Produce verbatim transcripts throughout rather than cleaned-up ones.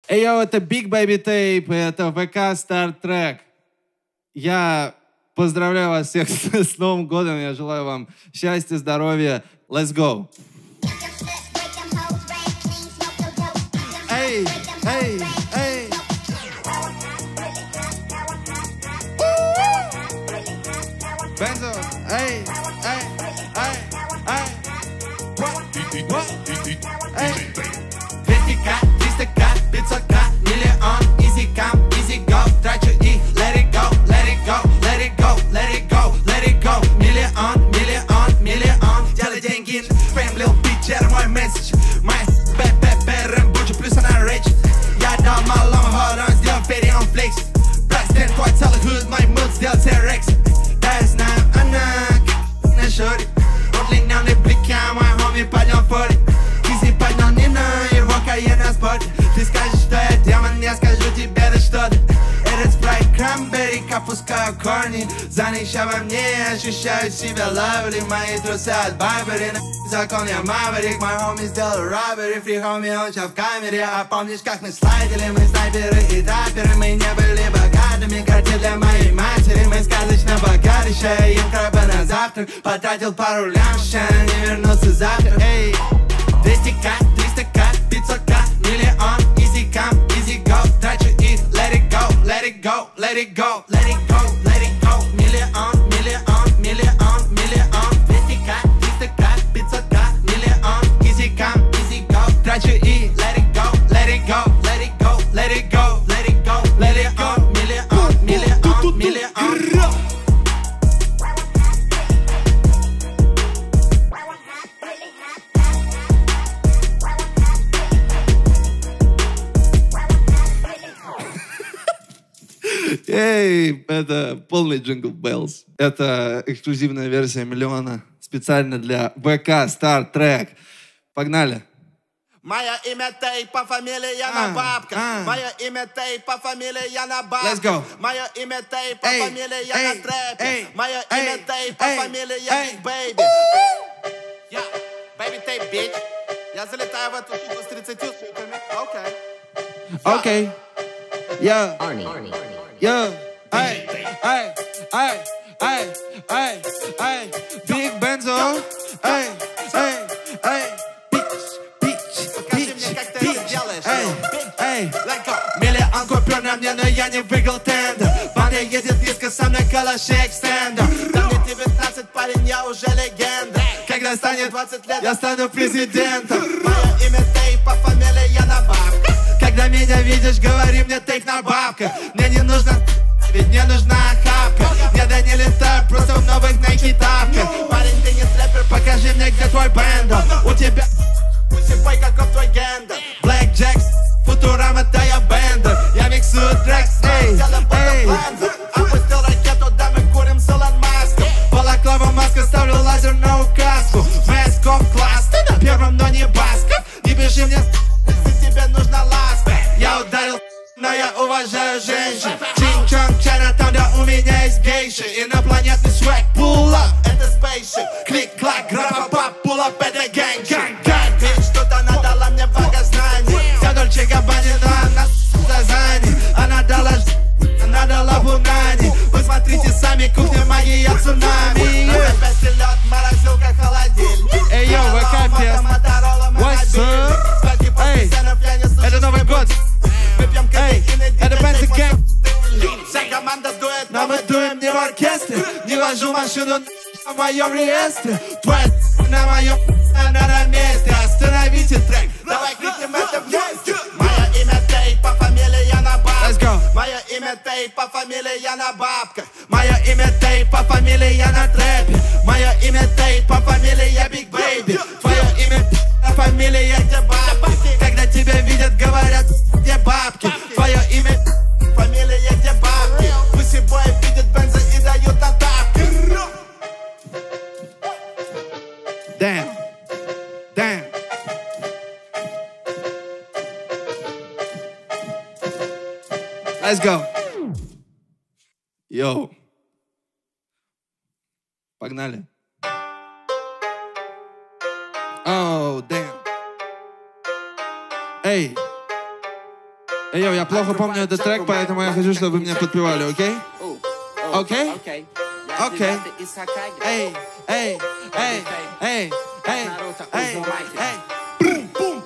Эй, йоу, это Big Baby Tape, это вэ ка Star Trek. Я поздравляю вас всех с, с Новым годом, я желаю вам счастья, здоровья. Let's go! Эй, эй, эй! Бензо, эй, эй, эй, эй! двести ка, триста ка, пятьсот ка, миллион, easy come, easy go, трачу и let it go, let it go, let it go, let it go, let it go, миллион, миллион, миллион, делай деньги, фэм, лил питчер, мой месседж, моя б-б-б, рэмбучи, плюс она речит, я дал малому hold on, сделал ферри, он флексит, президент, твой целый худ, мой муд, сделал терекс, да я знаю, она на шоре, удлиненный блика, мой хоми поднял фори. Поднял не на его каена спорте. Ты скажешь, что я демон, я скажу тебе да что-то. Этот спрайт кранберри, опускаю корни. Занища во мне, ощущаю себя лавли. Мои трусы от Барбари, на закон я маврик. Мой хоми сделал роббери, фри хоми, он сейчас в камере. А помнишь, как мы слайдили, мы снайперы и трапперы. Мы не были богатыми, картель для моей матери. Мы сказочно богатейшие, ем краба на завтрак. Потратил пару лям, ща не вернуться завтра. Эй, двести ка, триста ка, пятьсот ка, миллион, easy come, easy go, трачу и let it go, let it go, let it go, let it go, let it go, миллион, миллион, миллион, миллион, двести ка, триста ка, пятьсот ка, миллион, easy come, easy go, трачу и let it go, let it go, let it go, let it go, let it go, let it go, миллион, миллион, миллион. Эй, это полный Jingle Bells. Это эксклюзивная версия миллиона специально для вэ ка Star Trek. Погнали. Мое имя Тей, по фамилии Яна Бабка. а. Мое имя Тей, по фамилии Яна Бабка. Let's go. Мое имя Тей, по Эй, фамилии Яна эй, Трэппер. эй, Мое эй, имя Тей, по эй, фамилии эй. Big Baby. Я, Baby Тей, bitch. Я залетаю в эту штуку с тридцатью сутами. Окей. Окей. Я. Arnie. Yo, ay, ay, ay, ay, ay, ay, Big Benzo, ay, ay, ay, bitch, bitch, Покажи мне, как ты это делаешь. эй, эй. Let go. Миллион купюр на мне, но я не выиграл тендер. Баня едет низко, со мной калаш экстендер. Да мне девятнадцать, парень, я уже легенда. Когда станет двадцать лет, я стану президентом. Мое имя Тей, по фамилии Яна Бабка. Когда меня видишь, говори мне тейк на бабках. Мне не нужно, ведь мне нужна хапка. Я да не летаю, просто в новых Nike тапках. Парень, ты не трэпер, Покажи мне, где твой бэндо. У тебя посыпай, каков твой гендер. Black Jacks, Футурама, да я бендер. Я миксую трекс, эй, эй. Опустил ракету, да мы курим с Илон Маском. Балаклава, маска, ставлю лазер на указку. Весков класс, ты на первом, но не басков. Не бежи мне, Если тебе нужна ласка. я ударил, но я уважаю женщин. Чин-чонг, чайна, там, да у меня есть гейши. Инопланетный свек, pull up. Это спейшип. Клик-клак, графа-пап, pull up, это gang, gang, gang. Bitch, что-то она дала мне богознаний. Вся Дольче Габбани, но она за Зани. Она дала ж... Она дала Бунани. Посмотрите сами, кухня, магия, цунами. Опять лед, морозилка, холодильник. Эй, йоу, вэ ка тест. What's up? Эй, это Новый год. Эй, это Бензи Гэнг. Вся команда дует, Но мы дуем не в оркестре. Не вожу машину на моем реестре. Твоя на моем, она на месте. Остановите трек. Давай крикнем это вместе. Мое имя Тей, по фамилии Яна Let's Бабка. go. Мое имя Тей, по фамилии Яна Бабка. Мое имя Тей, по фамилии я на трэпе. Мое имя Тей, по фамилии я Big Baby. Твое имя по фамилии я где бабки. Когда тебя видят, говорят, где бабки. Твое имя Фамилия где бабки. Пусть бой видят бенза и дают на тапки. Damn, damn. Let's go. Йоу. Погнали. Oh, damn. Эй. Эй, йоу, я плохо помню этот трек, поэтому я хочу, чтобы вы мне подпевали, окей? Окей? Окей. Эй, эй, эй, эй, эй, эй, эй.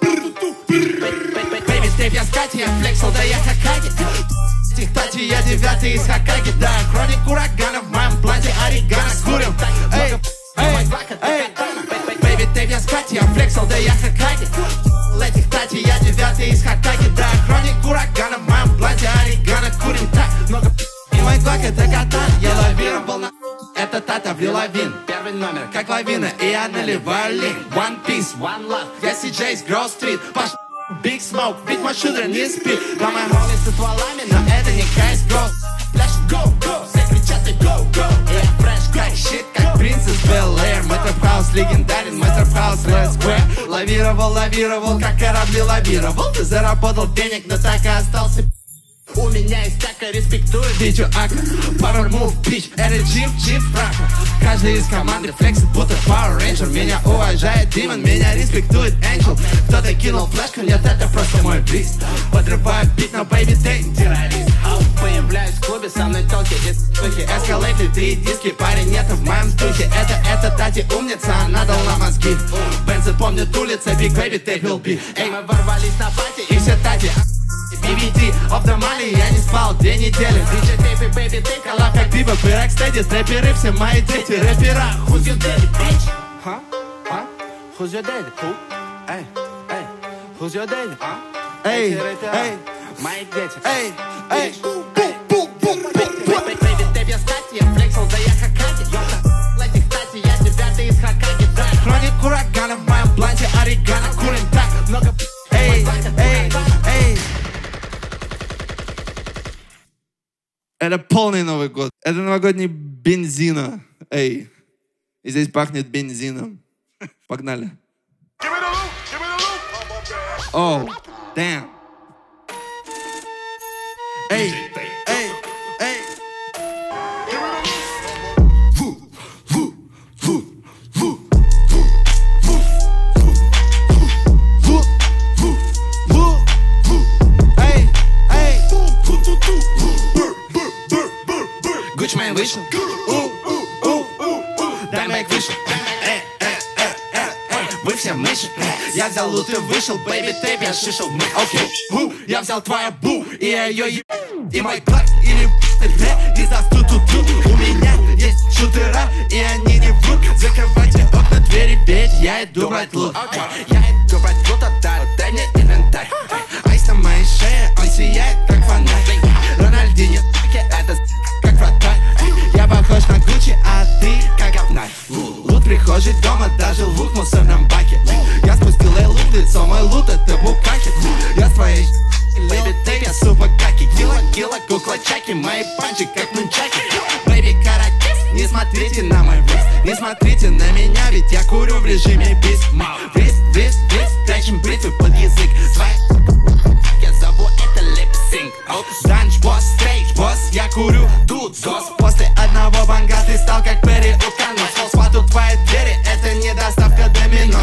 Бэйби, тейп, я с Катей, я флексил, да я Хокаге. Кстати, я девятый из Хокаги, да. Хроник урагана в моем плане, орегано курим. Эй, эй, эй. Бэйби, тейп, я с Катей, я флексил, да я Хокаге. Лети, кстати, я девятый из Хокаги, да. Хроник урагана в моем плане, орегано курим. Так, много и мой глок это катан. Я лавировал на... Это Тата в лавин. Первый номер, как лавина, и я наливаю лин. One Piece, One Love, я си джей с Гроу Стрит. Пошли Big Smoke, ведь мой шудер не спит. Да, моя холи с стволами, но это не Кайс Гроу. Флэш, go, go, все кричат и go, go. И я фреш, как щит, как принцесс Бел-Эйр. Мой трэп-хаус легендарен, мой трэп-хаус Red Square. Лавировал, лавировал, как корабли лавировал. Ты заработал денег, но так и остался. У меня есть така, респектую Витю Ака. Power move, bitch, это джип, джип, фрака. Каждый из команды флексит, будто Power Ranger. Меня уважает Демон, меня респектует Angel. Кто-то кинул флешку, нет, это просто мой бриз. Подрываю бит, но Baby Day террорист. Появляюсь в клубе, со мной толки и слухи. Эскалейты, три диски, парень, нет в моем духе. Это, это Тати умница, она дала мозги. Бензы помнят улицы, Big Baby Tape will be. Эй, мы ворвались на пати, и все Тати. би ви ди, off the money, я не спал две недели. Диджей Тейп и Baby Tape, коллаб как Биба, и Рокстеди, трэперы, все мои дети, рэпера. Who's your daddy, bitch? Huh? Huh? Who's your daddy? Who? Эй, эй, who's your daddy? Huh? Эй, эй, мои дети. Эй, эй, Baby Tape, я стати, я флексил, да я Хокаги. Лети, кстати, я девятый из Хокаги, да. Хроник урагана в моем бланте, орегано, курим так много. Эй, эй, эй. Это полный Новый год. Это новогодний бензина. Эй. И здесь пахнет бензином. Погнали. Оу, damn. Эй, эй, эй. Гуччи Мэн вышел, Даймбэк вышел, вы все мыши. Я взял лут и вышел, Baby Tape, я шишел, мы окей. Я взял твою бу, и я ее еб... И мой клак, или не даст ту-ту-ту. У меня есть шутера, и они не врут. Закрывайте окна, двери, ведь я иду брать лут. Я иду брать лут, дай мне инвентарь. Айс на моей шее, он сияет, как фонарь. Рональдинho, это как вратарь. Я похож на Гуччи, а ты как говнарь. Лут прихожий дома, даже лут в мусорном баке. Я спустил эй лут в лицо, мой лут это букаки. Я с твоей Baby Tape, я супа каки. Кило, кило, кукла чаки, мои панчи как нунчаки. Baby каратист, не смотрите на мой врист. Не смотрите на меня, ведь я курю в режиме бис. Врист, врист, врист, прячем бритвы под язык. Я зову это липсинг. Данж, босс, стейдж, босс, я курю тут зос. После одного банга ты стал как Перри Уканус. Холсплат у твоей двери, это не доставка домино.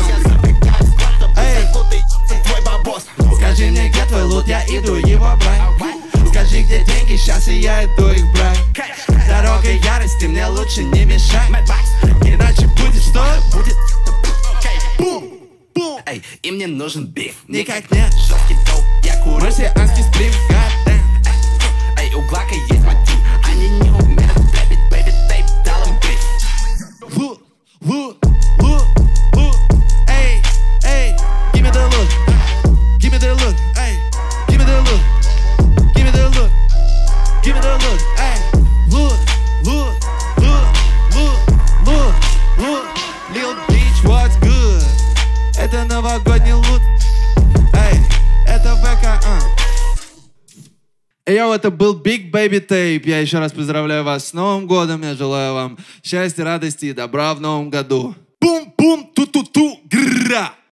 Эй, твой бабос. Скажи мне, где твой лут, я иду его брать. Скажи, где деньги, сейчас и я иду их брать. Дорога ярости, мне лучше не мешай. Иначе будет что? Будет бум, бум. Эй, им не нужен биф. Никак нет, жесткий доп, я курю. Марсианский сплив, goddamn. Эй, у Глака есть мотив. Они не умеют рэпить, Baby Tape, дал им биф. Лут, лут, лут, лут. Эй, эй, give me the look. Give me the look, эй, give me the look. Give me the look, give me the look, эй. Look, look, look, look, look, look. Lil Bitch, what's good? Это новогодний лут. Эй, это ВК, а. Эй, йоу, это был Big Baby Tape. Я еще раз поздравляю вас с Новым годом. Я желаю вам счастья, радости и добра в Новом году. Бум-бум, ту-ту-ту, гра.